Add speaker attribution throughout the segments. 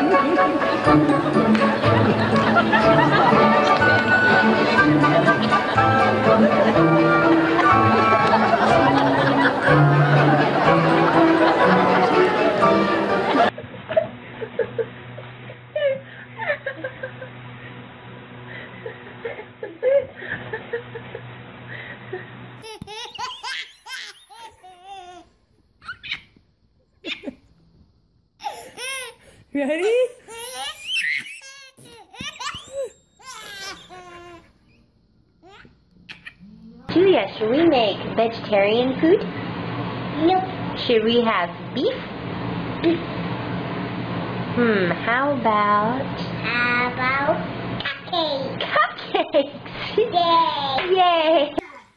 Speaker 1: Ready?
Speaker 2: Julia, should we make vegetarian food?
Speaker 3: Nope.
Speaker 2: Should we have beef? How about
Speaker 3: Cupcakes?
Speaker 2: cupcakes?
Speaker 3: Yay!
Speaker 2: Yay!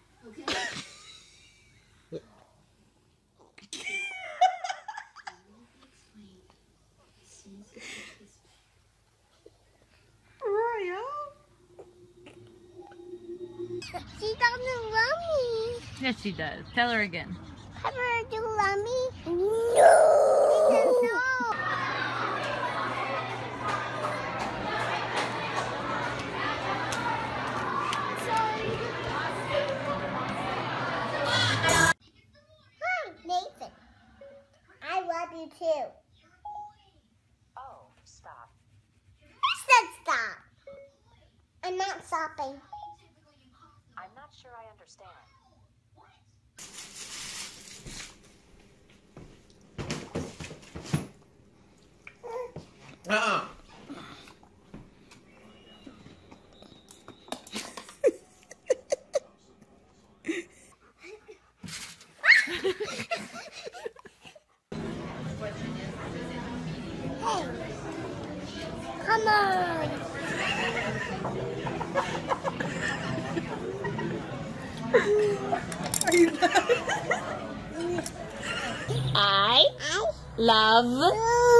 Speaker 3: She doesn't love me.
Speaker 1: Yes, she does. Tell her again.
Speaker 3: Pepper, do you love me? No. She says no. Hi, Nathan. I love you too.
Speaker 2: Oh, stop.
Speaker 3: I said stop. I'm not stopping.
Speaker 2: I'm not sure I understand.
Speaker 3: Hey, come on.
Speaker 2: I love.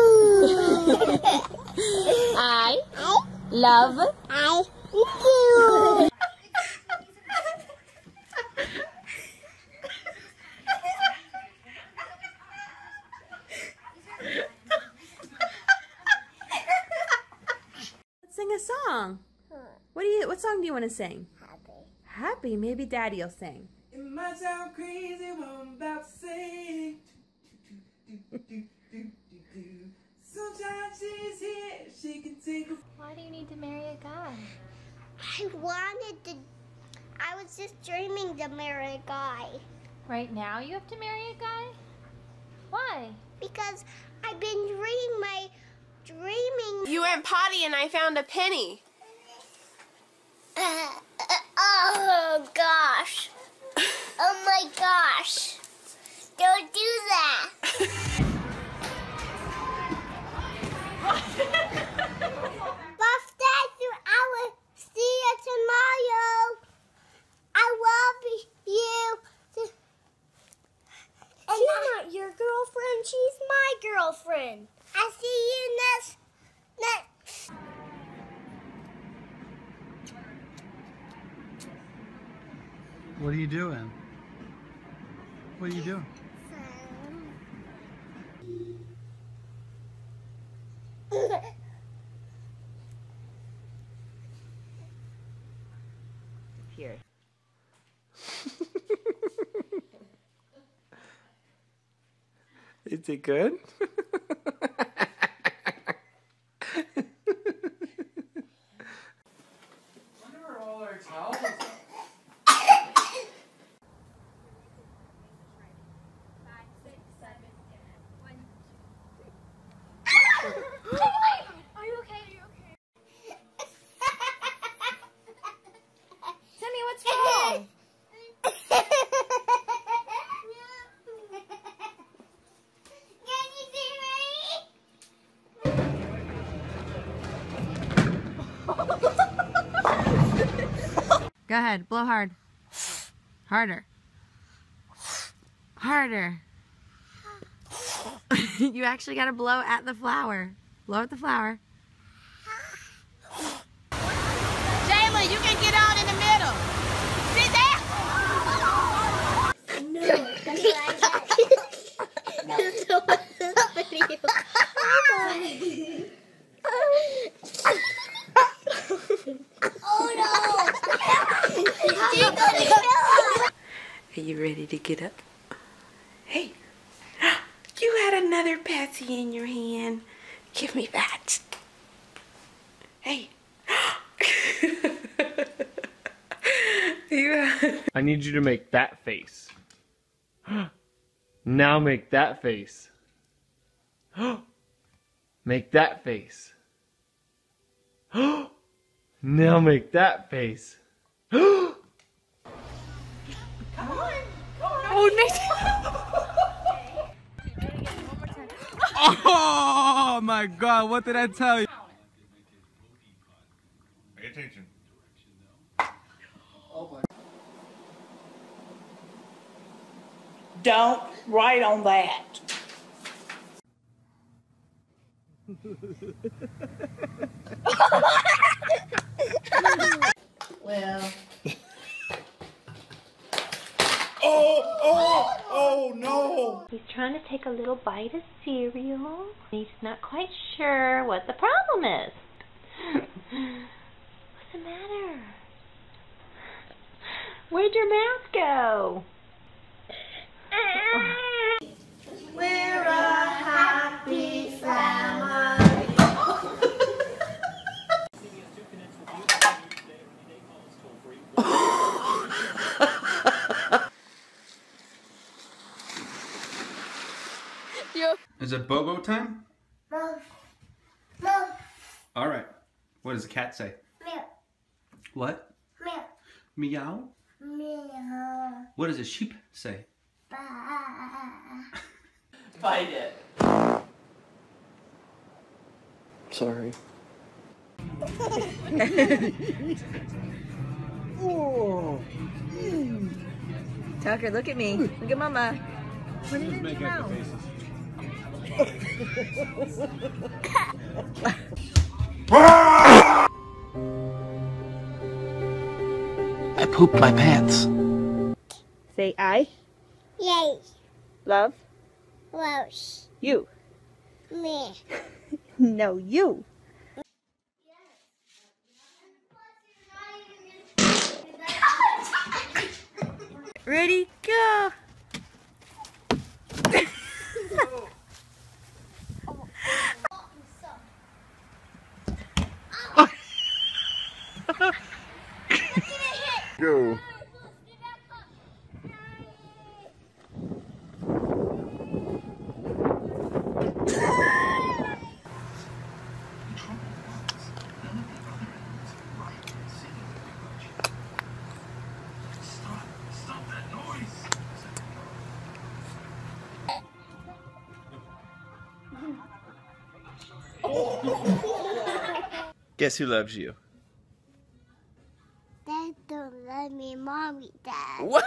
Speaker 2: I love.
Speaker 3: I do.
Speaker 1: Let's sing a song. What song do you want to sing? Happy. Maybe Daddy will sing.
Speaker 4: It might sound crazy what I'm about to say. Sometimes she's here, she can take a...
Speaker 5: Why do you need to marry a guy?
Speaker 3: I was just dreaming to marry a guy.
Speaker 5: Right now you have to marry a guy? Why?
Speaker 3: Because I've been dreaming.
Speaker 6: You went potty and I found a penny.
Speaker 3: Oh gosh. Oh my gosh. Don't do that. Buff Daddy, I will see you tomorrow. I love you. And she's not your girlfriend, she's my girlfriend. I'll see you next.
Speaker 7: What are you doing? What are you doing?
Speaker 1: Here.
Speaker 4: Is it good? Wonder where all our towels are.
Speaker 5: Are you okay? Are you okay? Timmy, what's wrong?
Speaker 1: Go ahead. Blow hard. Harder. Harder. You actually got to blow at the flower. Blow at the flower.
Speaker 6: Jayla, you can get on in the middle. Sit down.
Speaker 3: No, that's what I said. No, video.
Speaker 8: Get up. Hey, you had another Patsy in your hand. Give me that. Hey.
Speaker 9: I need you to make that face. Now make that face. Make that face. Now make that face.
Speaker 6: Come on. Oh, Nathan.
Speaker 10: Oh my God, what did I tell you?
Speaker 11: Pay attention.
Speaker 12: Don't write on that. Well.
Speaker 11: Oh no!
Speaker 2: He's trying to take a little bite of cereal. He's not quite sure what the problem is. What's the matter? Where'd your mouth go?
Speaker 3: We're a happy family.
Speaker 10: Is it Bobo time?
Speaker 3: Move. Move.
Speaker 10: Alright. What does the cat say?
Speaker 3: Meow.
Speaker 10: What?
Speaker 3: Meow.
Speaker 10: Meow?
Speaker 3: Meow.
Speaker 10: What does a sheep say?
Speaker 3: Bye.
Speaker 12: Bite it.
Speaker 9: Sorry.
Speaker 1: Tucker, look at me. Look at Mama. Put it in your mouth.
Speaker 13: I pooped my pants.
Speaker 1: Say I.
Speaker 3: Yay.
Speaker 1: Love.
Speaker 3: Rose.
Speaker 1: You.
Speaker 3: Me.
Speaker 1: No, you. Ready, go.
Speaker 11: Go.
Speaker 9: Guess who loves you?
Speaker 3: Dad don't love me, Mommy, Dad.
Speaker 8: What?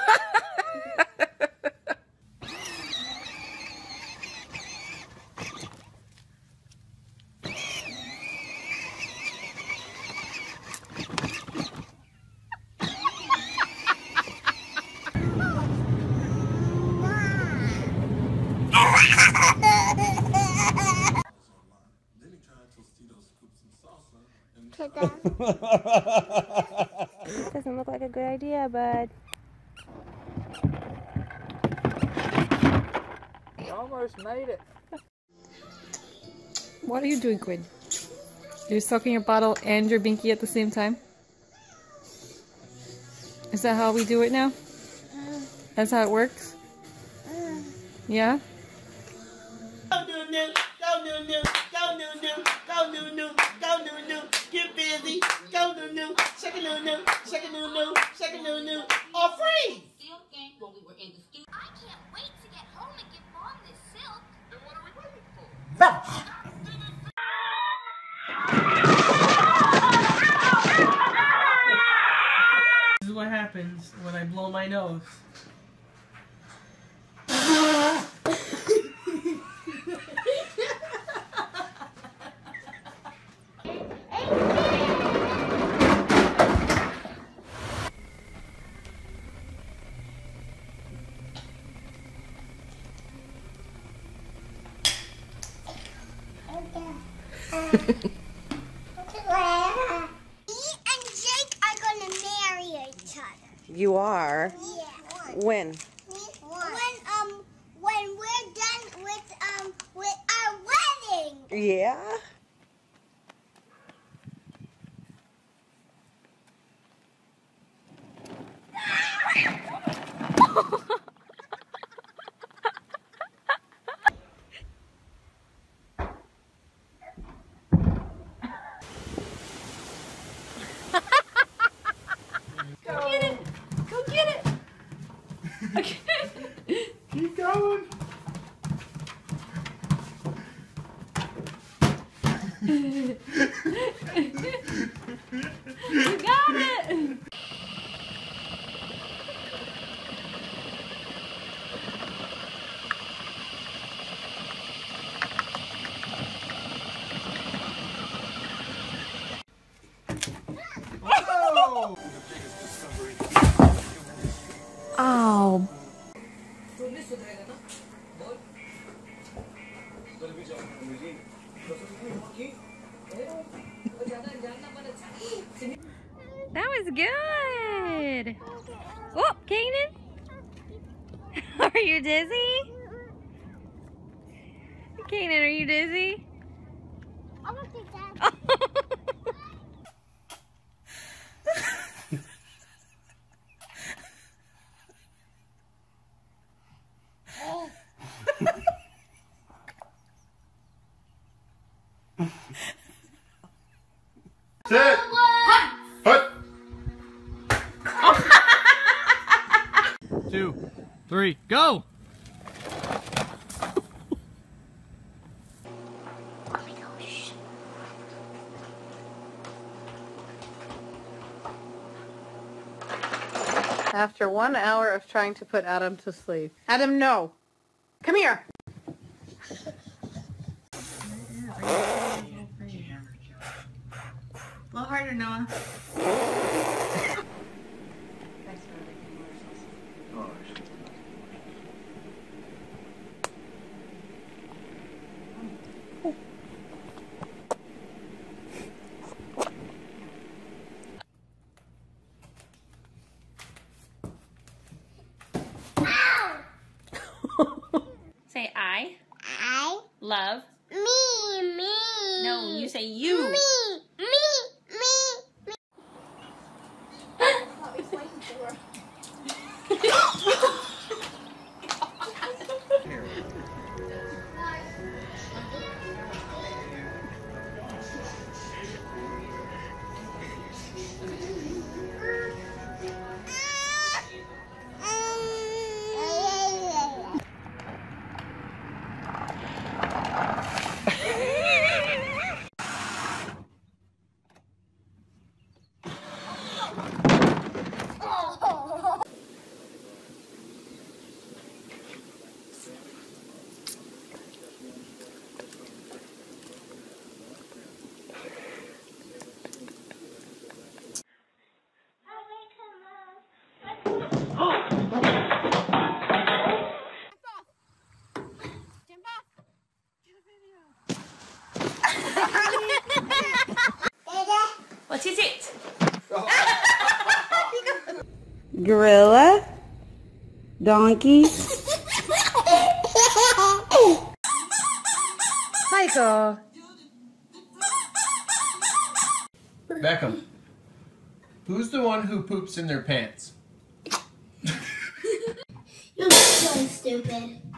Speaker 1: Doesn't look like a good idea, bud.
Speaker 14: You almost made it.
Speaker 15: What are you doing, Quinn? You're sucking your bottle and your binky at the same time? Is that how we do it now? That's how it works? Yeah?
Speaker 6: Go new, go new, go new, go new, go new, get busy, go new, shake a new, shake a new, shake a new, or freeze.
Speaker 3: I can't wait to get home and give Mom this silk. Then what are we waiting for?
Speaker 12: This is what happens when I blow my nose.
Speaker 3: and Jake are gonna marry each other.
Speaker 8: You are?
Speaker 3: Yeah.
Speaker 8: When?
Speaker 1: Yeah?
Speaker 4: Go get it! Go get it! Okay.
Speaker 11: Keep going.
Speaker 4: You got it!
Speaker 11: Whoa!
Speaker 1: Oh. That was good. Oh, Kanan. Are you dizzy? Kanan, are you dizzy?
Speaker 3: I don't think that.
Speaker 11: Sit. Hut.
Speaker 16: 2, 3, go!
Speaker 15: After 1 hour of trying to put Adam to sleep. Adam, no. Come here.
Speaker 6: A little harder, Noah.
Speaker 2: Say I
Speaker 3: I
Speaker 2: love.
Speaker 3: me.
Speaker 2: No, you say you.
Speaker 3: Me.
Speaker 2: What is it?
Speaker 8: Gorilla. Donkey.
Speaker 15: Michael.
Speaker 9: Beckham, who's the one who poops in their pants?
Speaker 3: You're so stupid.